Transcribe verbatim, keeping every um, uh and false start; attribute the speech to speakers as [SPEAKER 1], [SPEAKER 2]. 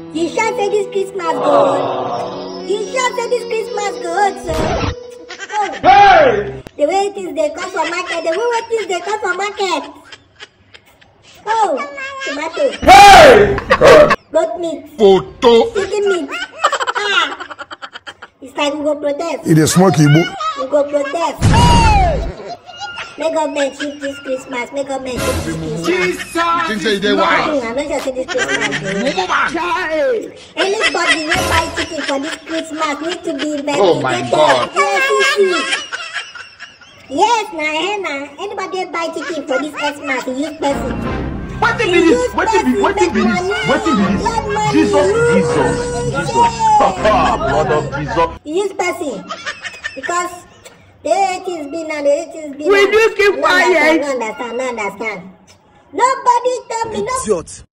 [SPEAKER 1] You sure say this Christmas good? You sure say this Christmas good, sir? Oh. Hey! The way it is they come from market, the way it is they come from market. Oh, tomato. Hey! Goat meat. Photo. Chicken meat. Ah! It's like we go protest.
[SPEAKER 2] It is smoky, boo.
[SPEAKER 1] We go protest. Hey! Make government shift this Christmas. Make government shift this Christmas.
[SPEAKER 3] Jesus! You think they why?
[SPEAKER 1] I'm not just saying this Christmas. Anybody who buy ticket for this Christmas need to be investigated.
[SPEAKER 3] Oh my God.
[SPEAKER 1] Yes, yes, nah, nah. Anybody who buy ticket for this Christmas, he use person.
[SPEAKER 3] What the this? What the What the this? What the this? Jesus, Jesus, Jesus. Blood of Jesus.
[SPEAKER 1] He use person because the it is been and the it is been.
[SPEAKER 4] We do keep quiet.
[SPEAKER 1] No understand, no understand. Nobody tell me no.
[SPEAKER 2] Idiot.